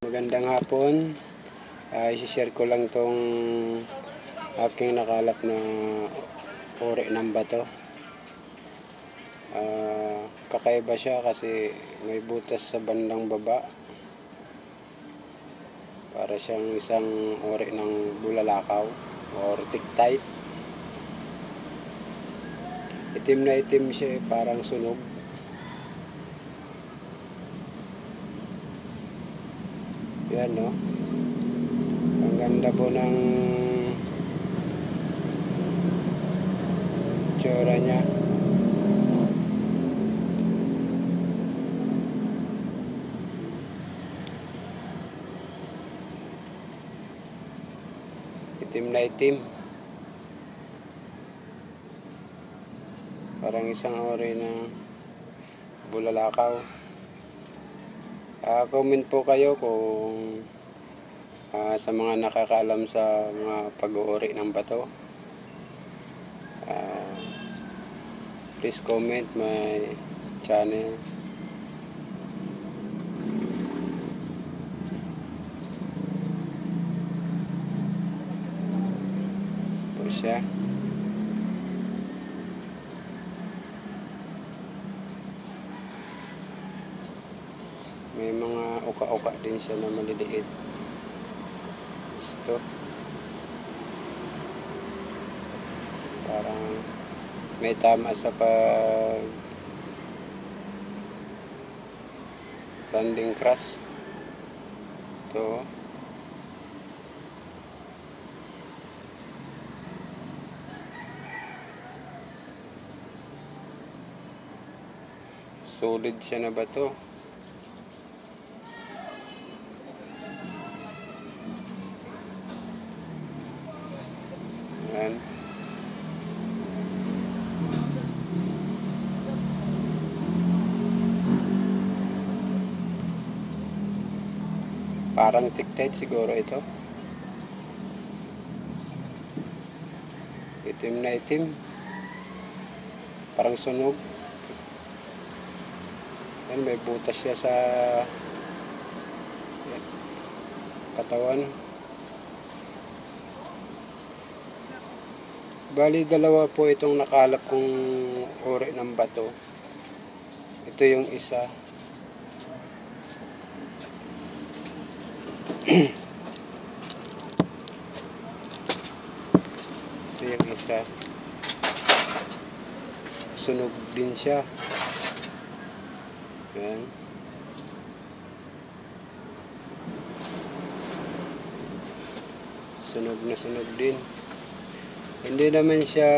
Magandang hapon. I-share ko lang tong aking nakalap na uri ng bato. Kakaiba siya kasi may butas sa bandang baba. Para siyang isang uri ng bulalakaw or tiktite. Itim na itim siya, parang sunog. Yan, no? Ang ganda po ng tsura niya. Itim na itim. Parang isang uri ng bulalakaw. Comment po kayo kung sa mga nakakaalam sa mga pag-uuri ng bato. Please comment my channel. Po siya. May mga uka-uka din siya na maliliit. Ito. Parang may tama sa landing crash. Ito. Solid siya na bato. Yan. Parang tiktite siguro ito. Itim na itim. Parang sunog. Yan, may butas siya sa katawan. Bali, dalawa po itong nakalap kong uri ng bato. Ito yung isa. Ito yung isa. Sunog din siya. Yan. Sunog na sunog din. Hindi naman siya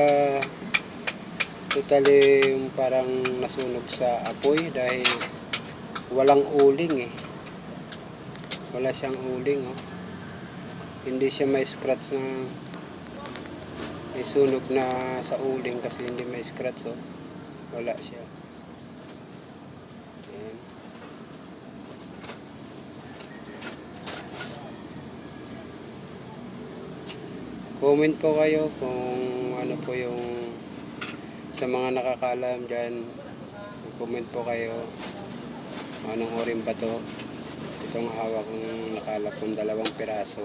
totally parang nasunog sa apoy dahil walang uling eh. Wala siyang uling, oh. Hindi siya may scratch na may sunog na sa uling kasi hindi may scratch, oh. Wala siya. Ayan. Comment po kayo kung ano po yung sa mga nakakaalam dyan. Comment po kayo anong oring bato. Itong hawak kong nakalap kong 2 piraso.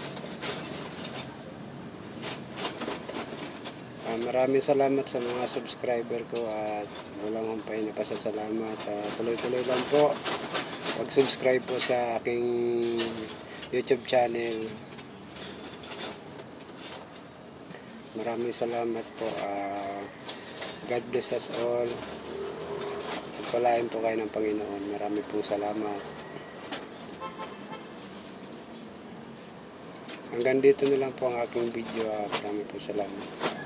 Maraming salamat sa mga subscriber ko at walang humpay na pasasalamat. Tuloy-tuloy lang po pag-subscribe po sa aking YouTube channel. Maraming salamat po. God bless us all. Pagpalain po kayo ng Panginoon. Maraming po salamat. Hanggang dito na lang po ang aking video. Maraming po salamat.